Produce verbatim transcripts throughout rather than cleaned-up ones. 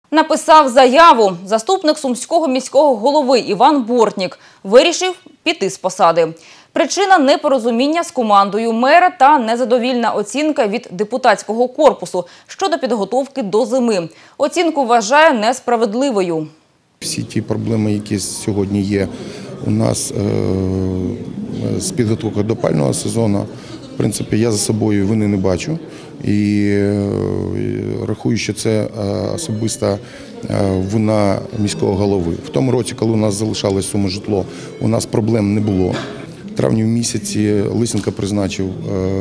Написав заяву. Заступник Сумського міського голови Іван Бортнік вирішив піти з посади. Причина – непорозуміння з командою мера та незадовільна оцінка від депутатського корпусу щодо підготовки до зими. Оцінку вважає несправедливою. Всі ті проблеми, які сьогодні є у нас з підготовкою до опалювального сезону, в принципі, я за собою вини не бачу. І рахую, що це особиста вина міського голови. В тому році, коли у нас залишалось Сумижитло, у нас проблем не було. В травні місяці Лисенко призначив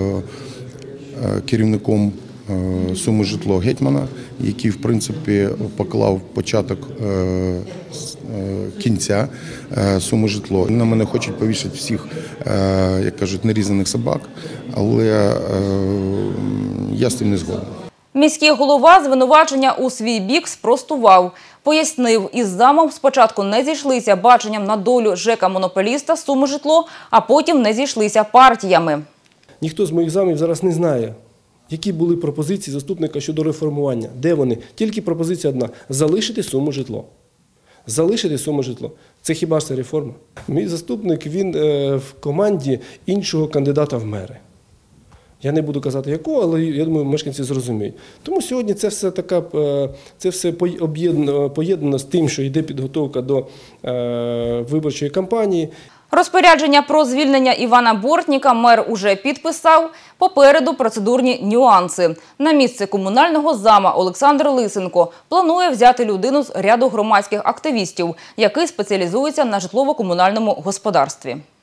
керівником Сумижитло гетьмана, який, в принципі, поклав початок кінця Сумижитло. На мене хочуть повісити всіх, як кажуть, нерізаних собак, але я з цим не згоден. Міський голова звинувачення у свій бік спростував. Пояснив, із замом спочатку не зійшлися баченням на долю ЖЕКа-монополіста Сумижитло, а потім не зійшлися партіями. Ніхто з моїх замів зараз не знає, які були пропозиції заступника щодо реформування. Де вони? Тільки пропозиція одна – залишити Сумижитло. Залишити Сумижитло. Це хіба ж це реформа? Мій заступник, він в команді іншого кандидата в мери. Я не буду казати якого, але я думаю, мешканці зрозуміють. Тому сьогодні це все така, це все поєднано з тим, що йде підготовка до виборчої кампанії. Розпорядження про звільнення Івана Бортніка мер уже підписав. Попереду процедурні нюанси. На місце комунального зама Олександр Лисенко планує взяти людину з ряду громадських активістів, який спеціалізується на житлово-комунальному господарстві.